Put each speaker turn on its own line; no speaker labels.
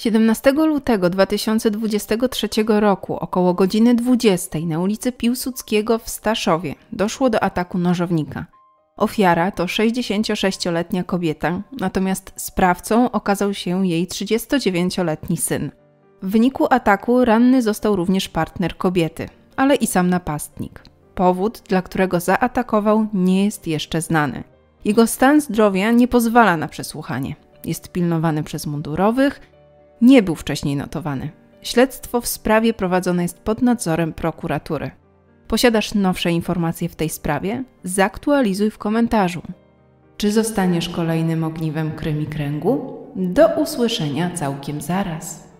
17 lutego 2023 roku około godziny 20 na ulicy Piłsudskiego w Staszowie doszło do ataku nożownika. Ofiara to 66-letnia kobieta, natomiast sprawcą okazał się jej 39-letni syn. W wyniku ataku ranny został również partner kobiety, ale i sam napastnik. Powód, dla którego zaatakował, nie jest jeszcze znany. Jego stan zdrowia nie pozwala na przesłuchanie. Jest pilnowany przez mundurowych, nie był wcześniej notowany. Śledztwo w sprawie prowadzone jest pod nadzorem prokuratury. Posiadasz nowsze informacje w tej sprawie? Zaktualizuj w komentarzu. Czy zostaniesz kolejnym ogniwem Krymi Kręgu? Do usłyszenia całkiem zaraz.